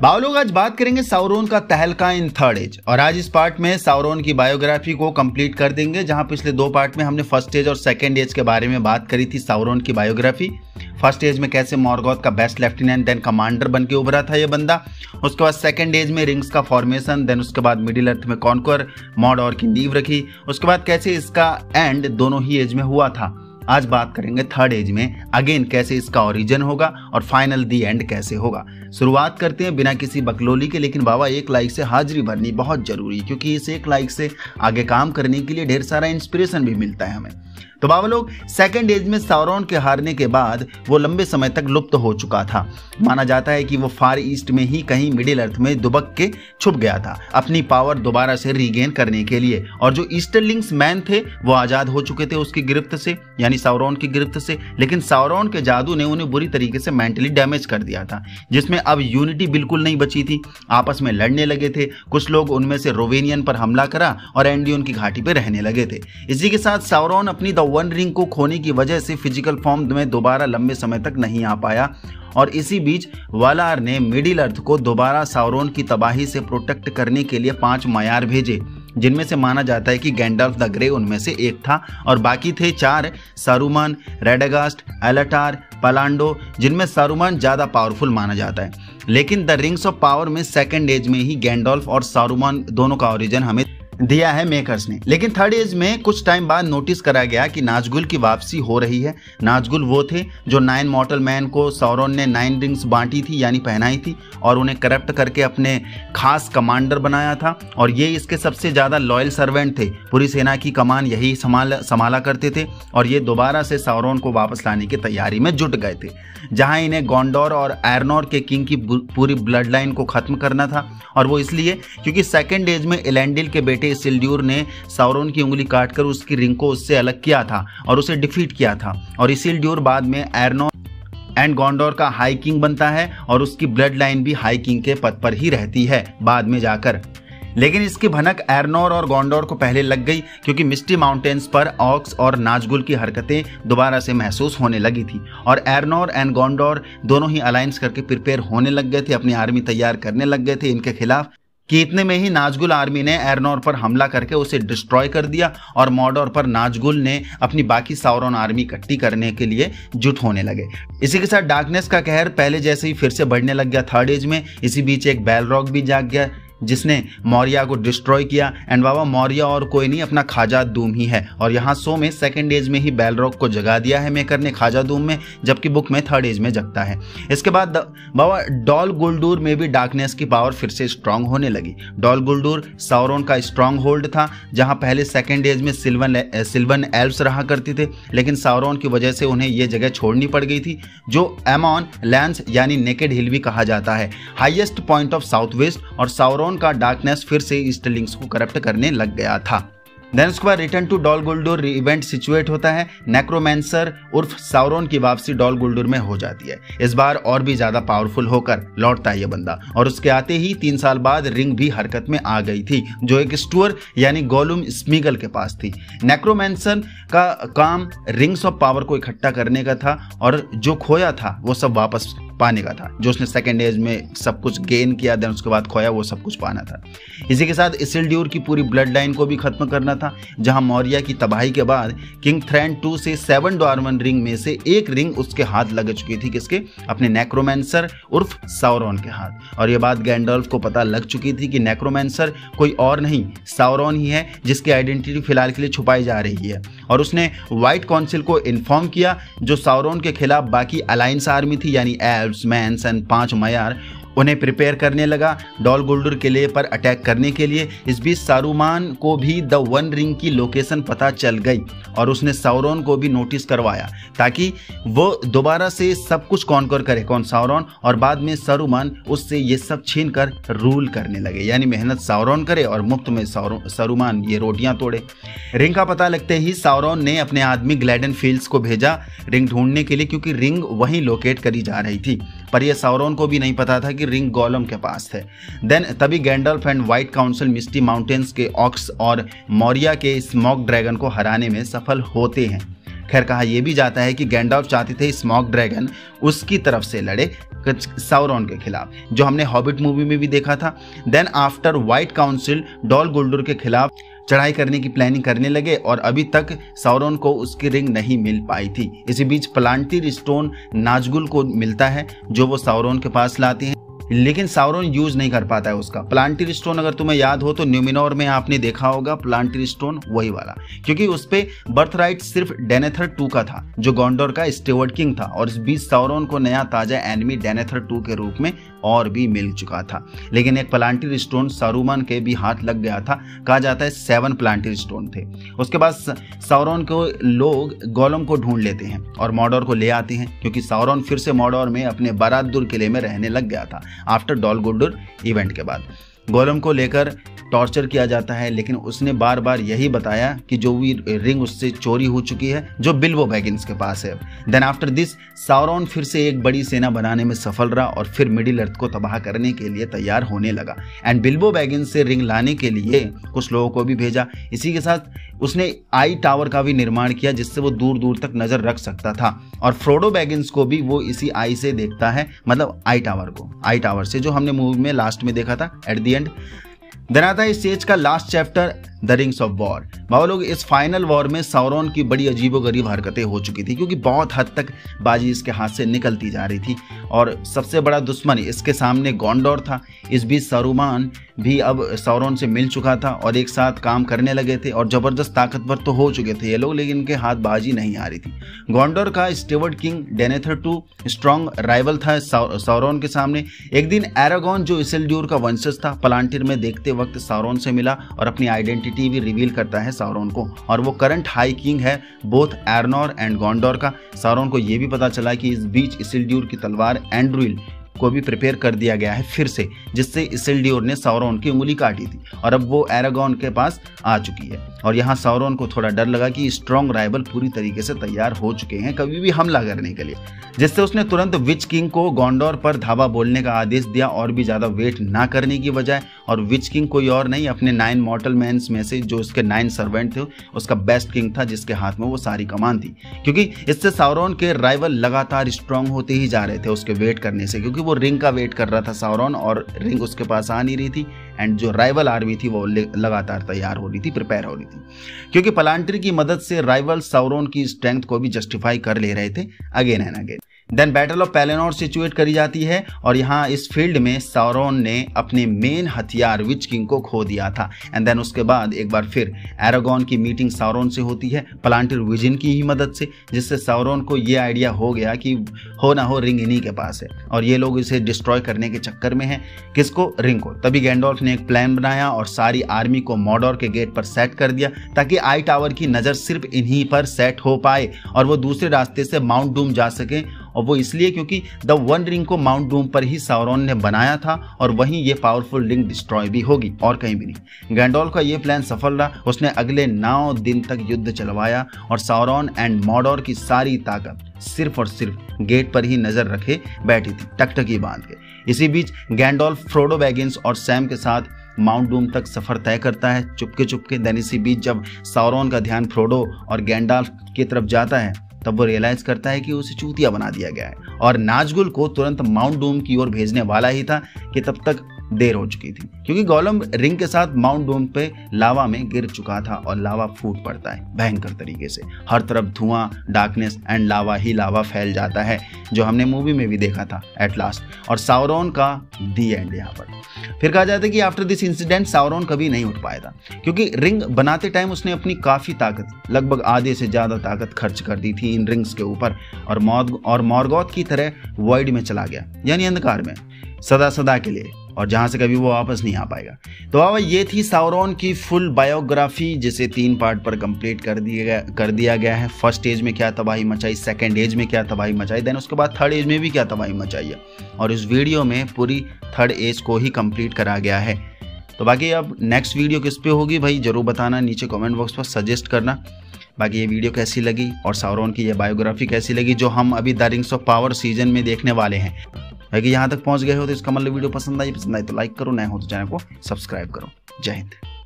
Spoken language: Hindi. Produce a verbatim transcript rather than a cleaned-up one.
बाव लोग आज बात करेंगे साउरोन का तहलका इन थर्ड एज। और आज इस पार्ट में साउरोन की बायोग्राफी को कंप्लीट कर देंगे, जहां पिछले दो पार्ट में हमने फर्स्ट एज और सेकंड एज के बारे में बात करी थी। साउरोन की बायोग्राफी, फर्स्ट एज में कैसे मॉर्गोथ का बेस्ट लेफ्टिनेंट देन कमांडर बन के उभरा था ये बंदा, उसके बाद सेकंड एज में रिंग्स का फॉर्मेशन, देन उसके बाद मिडिल अर्थ में कॉन्कर मॉर्डोर की नींव रखी, उसके बाद कैसे इसका एंड दोनों ही एज में हुआ था। आज बात करेंगे थर्ड एज में अगेन कैसे इसका ओरिजिन होगा और फाइनल दी एंड कैसे होगा। शुरुआत करते हैं बिना किसी बकलोली के, लेकिन बाबा एक लाइक से हाजिरी भरनी बहुत जरूरी है, क्योंकि इस एक लाइक से आगे काम करने के लिए ढेर सारा इंस्पिरेशन भी मिलता है हमें। तो बाबा लोग सेकंड एज में साउरोन के हारने के बाद वो लंबे समय तक लुप्त हो चुका था। माना जाता है कि वो फार ईस्ट में ही कहीं मिडिल अर्थ में दुबक के छुप गया था अपनी पावर दोबारा से रीगेन करने के लिए। और जो ईस्टरलिंग्स मैन थे वो आजाद हो चुके थे उसकी गिरफ्त से, यानी साउरोन की गिरफ्त से, लेकिन साउरोन के जादू ने उन्हें बुरी तरीके से मेंटली डैमेज कर दिया था, जिसमें अब यूनिटी बिल्कुल नहीं बची थी। आपस में लड़ने लगे थे कुछ लोग, उनमें से रोवेनियन पर हमला करा और एंडियन की घाटी पर रहने लगे थे। इसी के साथ साउरोन अपनी द वन रिंग को खोने की वजह से फिजिकल फॉर्म में दोबारा लंबे समय तक नहीं आ पाया। और इसी बीच वालार ने मिडिल अर्थ को दोबारा साउरोन की तबाही से प्रोटेक्ट करने के लिए पांच मायार भेजे, जिनमें से माना जाता है कि गैंडल्फ द ग्रे उनमें से एक था, और बाकी थे चार, सारूमान, रेडागास्ट, एलाटार, पलांडो, जिनमें सारूमान ज्यादा पावरफुल माना जाता है। लेकिन द रिंग्स ऑफ पावर में सेकंड एज में ही गैंडल्फ और सारूमान दोनों का ओरिजिन हमें दिया है मेकर्स ने। लेकिन थर्ड एज में कुछ टाइम बाद नोटिस करा गया कि नाज़गुल की वापसी हो रही है। नाज़गुल वो थे जो नाइन मॉर्टल मैन को साउरोन ने नाइन रिंग्स बांटी थी, यानी पहनाई थी, और उन्हें करप्ट करके अपने खास कमांडर बनाया था। और ये इसके सबसे ज्यादा लॉयल सर्वेंट थे, पूरी सेना की कमान यही संभाल संभाला करते थे। और ये दोबारा से साउरोन को वापस लाने की तैयारी में जुट गए थे, जहां इन्हें गोंडोर और एरनोर के किंग की पूरी ब्लड लाइन को खत्म करना था। और वो इसलिए क्योंकि सेकेंड एज में एलेंडिल के बेटे इसिल्ड्यूर ने साउरोन की उंगली काटकर उसकी रिंग को उससे अलग किया था और उसे डिफीट किया था। और इसिल्ड्यूर बाद में एरनोर एंड गोंडोर का हाई किंग बनता है और उसकी ब्लड लाइन भी हाई किंग के पद पर ही रहती है बाद में जाकर। लेकिन इसकी भनक एरनोर और गोंडोर को पहले लग गई, क्योंकि मिस्टी माउंटेन्स पर ऑक्स और नाज़गुल की हरकतें दोबारा से महसूस होने लगी थी। और एरनोर एंड गोंडोर दोनों ही अलायंस करके प्रिपेयर होने लग गए थे, अपनी आर्मी तैयार करने लग गए थे इनके खिलाफ। कि इतने में ही नाज़गुल आर्मी ने एरनोर पर हमला करके उसे डिस्ट्रॉय कर दिया, और मॉर्डोर पर नाज़गुल ने अपनी बाकी साउरोन आर्मी इकट्ठी करने के लिए जुट होने लगे। इसी के साथ डार्कनेस का कहर पहले जैसे ही फिर से बढ़ने लग गया थर्ड एज में। इसी बीच एक बैलरॉक भी जाग गया जिसने मौर्या को डिस्ट्रॉय किया। एंड बाबा मौर्या और कोई नहीं, अपना खाजा दूम ही है। और यहाँ सो में सेकंड एज में ही बैलरॉक को जगा दिया है मेकर ने खाजा दूम में, जबकि बुक में थर्ड एज में जगता है। इसके बाद बाबा डॉल गुल्डूर में भी डार्कनेस की पावर फिर से स्ट्रांग होने लगी। डॉल गुल्डूर साउरोन का स्ट्रांग होल्ड था, जहां पहले सेकंड एज में सिल्वन सिल्वन एल्व्स रहा करते थे, लेकिन साउरोन की वजह से उन्हें यह जगह छोड़नी पड़ गई थी, जो एमॉन लैंस यानी नेकेड हिल भी कहा जाता है, highest point of south west. और साउरोन का डार्कनेस फिर से ईस्टरलिंग्स को करप्ट करने लग गया था। देन उसके बाद return to Dol Guldur event situate होता है। नेक्रोमैंसर उर्फ साउरोन की वापसी डॉल गुल्डूर में हो जाती है। इस बार और भी ज्यादा पावरफुल होकर लौटता है ये बंदा, और उसके आते ही तीन साल बाद रिंग भी हरकत में आ गई थी, जो एक स्टुअर यानी गोलुम स्मीगल के पास थी। नेक्रोमैंसर का काम रिंग्स ऑफ पावर को इकट्ठा करने का था, और जो खोया था वो सब वापस पाने का था। जो उसने सेकेंड एज में सब कुछ गेन किया, देन उसके बाद खोया, वो सब कुछ पाना था। इसी के साथ इसिल्ड्यूर की पूरी ब्लड लाइन को भी खत्म करना था, जहां मौर्या की तबाही के बाद किंग थ्रेन टू से सेवन डॉर्मन रिंग में से एक रिंग उसके हाथ लग चुकी थी। किसके? अपने नेक्रोमैंसर उर्फ साउरोन के हाथ। और ये बात गैंडल्फ को पता लग चुकी थी कि नेक्रोमैंसर कोई और नहीं साउरोन ही है, जिसकी आइडेंटिटी फिलहाल के लिए छुपाई जा रही है। और उसने व्हाइट काउंसिल को इन्फॉर्म किया, जो साउरोन के खिलाफ बाकी अलायंस आर्मी थी, यानी एल्व्स, मैंस एंड पांच मायार, उन्हें प्रिपेयर करने लगा डॉल गुल्डूर किले पर अटैक करने के लिए। इस बीच सारूमान को भी द वन रिंग की लोकेशन पता चल गई, और उसने साउरोन को भी नोटिस करवाया, ताकि वो दोबारा से सब कुछ कॉन्कर करे, कौन? साउरोन। और बाद में सारूमान उससे ये सब छीन कर रूल करने लगे, यानी मेहनत साउरोन करे और मुफ्त में सारूमान ये रोटियां तोड़े। रिंग का पता लगते ही साउरोन ने अपने आदमी ग्लैडन फील्ड्स को भेजा रिंग ढूंढने के लिए, क्योंकि रिंग वहीं लोकेट करी जा रही थी। पर यह साउरोन को भी नहीं पता था कि रिंग गोलम के पास थे। देन तभी Gandalf and white council misty mountains के ऑक्स और मौर्या के स्मोक ड्रैगन को हराने में सफल होते हैं। खैर कहा यह भी जाता है कि गैंडॉल्फ चाहते थे स्मॉग ड्रैगन उसकी तरफ से लड़े साउरॉन के खिलाफ, जो हमने हॉबिट मूवी में भी देखा था। Then after white council Dol Guldur के खिलाफ चढ़ाई करने की प्लानिंग करने लगे और अभी तक साउरॉन को उसकी रिंग नहीं मिल पाई थी। इसी बीच प्लांटिर स्टोन नाज़गुल को मिलता है जो वो साउरॉन के पास लाते हैं, लेकिन साउरॉन यूज नहीं कर पाता है उसका। प्लांटिर स्टोन अगर तुम्हें याद हो तो न्यूमिनोर में आपने देखा होगा प्लांटिर स्टोन वही वाला, क्योंकि उस पे बर्थ राइट सिर्फ डेनेथर टू का था जो गोंडोर का स्टेवर्ड किंग था, और इस बीच साउरॉन को नया ताजा एनिमी डेनेथर टू के रूप में और भी मिल चुका था। लेकिन एक प्लांटिर स्टोन सारूमान के भी हाथ लग गया था, कहा जाता है सेवन प्लांटिर स्टोन थे। उसके बाद साउरॉन को लोग गोलम को ढूंढ लेते हैं और मॉडोर को ले आते हैं, क्योंकि साउरॉन फिर से मॉडोर में अपने बारादुर किले में रहने लग गया था आफ्टर डॉल गुल्डुर इवेंट के बाद। गोलम को लेकर टॉर्चर किया जाता है, लेकिन उसने बार बार यही बताया कि जो भी रिंग उससे चोरी हो चुकी है जो बिल्बो बैगिंस के पास है। देन आफ्टर दिस साउरॉन फिर से एक बड़ी सेना बनाने में सफल रहा और फिर मिडिल अर्थ को तबाह करने के लिए तैयार होने लगा एंड बिल्बो बैगिंस से रिंग लाने के लिए कुछ लोगों को भी भेजा। इसी के साथ उसने आई टावर का भी निर्माण किया जिससे वो दूर दूर तक नजर रख सकता था, और फ्रोडो बैगिंस को भी वो इसी आई से देखता है, मतलब आई टावर को, आई टावर से जो हमने मूवी में लास्ट में देखा था एट द एंड। देन आता है इस स्टेज का last chapter the rings of war. बाबा लोग इस फाइनल वॉर में साउरॉन की बड़ी अजीबोगरीब हरकतें हो चुकी थी, क्योंकि बहुत हद तक बाजी इसके हाथ से निकलती जा रही थी और सबसे बड़ा दुश्मन इसके सामने गोंडोर था। इस बीच सारूमान भी अब साउरॉन से मिल चुका था और एक साथ काम करने लगे थे और जबरदस्त ताकतवर तो हो चुके थे ये लोग, लेकिन इनके हाथ बाजी नहीं आ रही थी। गोंडोर का steward king Denethor two strong rival था साउरॉन के सामने। एक दिन एरागॉन जो इसिल्ड्यूर का वंशज था प्लांटिर में देखते वक्त साउरॉन से मिला और अपनी आइडेंटिटी भी रिवील करता है साउरॉन को, और वो करंट हाई किंग है बोथ एरनोर एंड गोंडोर का। साउरॉन को यह भी पता चला कि इस बीच इसिल्ड्यूर की तलवार एंड्रुइल को भी प्रिपेयर कर दिया गया है फिर से, जिससे इसिल्ड्यूर ने साउरॉन की उंगली काटी थी और अब वो एरागॉन के पास आ चुकी है। और यहाँ साउरॉन को थोड़ा डर लगा कि स्ट्रॉन्ग राइवल पूरी तरीके से तैयार हो चुके हैं कभी भी हमला करने के लिए, जिससे उसने तुरंत विच किंग को गोंडोर पर धावा बोलने का आदेश दिया और भी ज्यादा वेट ना करने की बजाय। और विच किंग कोई और नहीं, अपने नाइन मॉर्टल मैंस में से जो उसके नाइन सर्वेंट थे उसका बेस्ट किंग था, जिसके हाथ में वो सारी कमान थी, क्योंकि इससे साउरॉन के राइवल लगातार स्ट्रॉन्ग होते ही जा रहे थे उसके वेट करने से, क्योंकि वो रिंग का वेट कर रहा था साउरॉन और रिंग उसके पास आ नहीं रही थी एंड जो राइवल आर्मी थी वो लगातार तैयार हो रही थी, प्रिपेयर हो रही थी, क्योंकि प्लांटिर की मदद से राइवल साउरॉन की स्ट्रेंथ को भी जस्टिफाई कर ले रहे थे again and again. Then battle of Pelennor situate करी जाती है और यहाँ इस फील्ड में साउरॉन ने अपने मेन हथियार विच किंग को खो दिया था। एंड देन उसके बाद एक बार फिर एरागॉन की मीटिंग साउरॉन से होती है प्लांटिर विजन की ही मदद से, जिससे साउरॉन को ये आइडिया हो गया कि हो ना हो रिंग इन्हीं के पास है और ये लोग इसे डिस्ट्रॉय करने के चक्कर में हैं। किसको? रिंग को। तभी गैंडोल्फ ने एक प्लान बनाया और सारी आर्मी को मॉडोर के गेट पर सेट कर दिया ताकि आई टावर की नजर सिर्फ इन्हीं पर सेट हो पाए और वो दूसरे रास्ते से माउंट डूम जा सके, और वो इसलिए क्योंकि द वन रिंग को माउंट डूम पर ही साउरॉन ने बनाया था और वहीं ये पावरफुल रिंग डिस्ट्रॉय भी होगी और कहीं भी नहीं। गैंडोल्फ का ये प्लान सफल रहा, उसने अगले नौ दिन तक युद्ध चलवाया और साउरॉन एंड मॉडोर की सारी ताकत सिर्फ और सिर्फ गेट पर ही नजर रखे बैठी थी टकटकी बांध के। इसी बीच गैंडोल्फ फ्रोडो बैगिंस और सैम के साथ माउंट डूम तक सफर तय करता है चुपके चुपके। देन इसी बीच जब साउरॉन का ध्यान फ्रोडो और गैंडोल्फ की तरफ जाता है तब वो रियलाइज करता है कि उसे चूतिया बना दिया गया है और नाज़गुल को तुरंत माउंट डूम की ओर भेजने वाला ही था कि तब तक देर हो चुकी थी, क्योंकि गोलम रिंग के साथ माउंट डूम पे लावा में गिर चुका था और लावा फूट पड़ता है भयंकर तरीके से। हर तरफ धुआं, डार्कनेस एंड लावा ही लावा फैल जाता है, जो हमने मूवी में भी देखा था एट लास्ट। और साउरॉन का दी एंड यहाँ पर। फिर कहा जाता है कि आफ्टर दिस इंसिडेंट साउरॉन कभी नहीं उठ पाया था, क्योंकि रिंग बनाते टाइम उसने अपनी काफी ताकत, लगभग आधे से ज्यादा ताकत खर्च कर दी थी इन रिंग्स के ऊपर और मॉर्ग और मॉर्गोथ की तरह वॉइड में चला गया, यानी अंधकार में सदा सदा के लिए, और जहां से कभी वो वापस नहीं आ पाएगा। तो बाबा ये थी साउरॉन की फुल बायोग्राफी, जिसे तीन पार्ट पर कंप्लीट कर दिया गया कर दिया गया है। फर्स्ट एज में क्या तबाही मचाई, सेकंड एज में क्या तबाही मचाई, देन उसके बाद थर्ड एज में भी क्या तबाही मचाई है, और इस वीडियो में पूरी थर्ड एज को ही कंप्लीट करा गया है। तो बाकी अब नेक्स्ट वीडियो किस पे होगी भाई जरूर बताना, नीचे कमेंट बॉक्स पर सजेस्ट करना। बाकी ये वीडियो कैसी लगी और साउरॉन की ये बायोग्राफी कैसी लगी जो हम अभी the rings of power season में देखने वाले हैं। बाकी यहाँ तक पहुँच गए हो तो इसका मतलब वीडियो पसंद आई पसंद आई तो लाइक करो, नए हो तो चैनल को सब्सक्राइब करो। जय हिंद।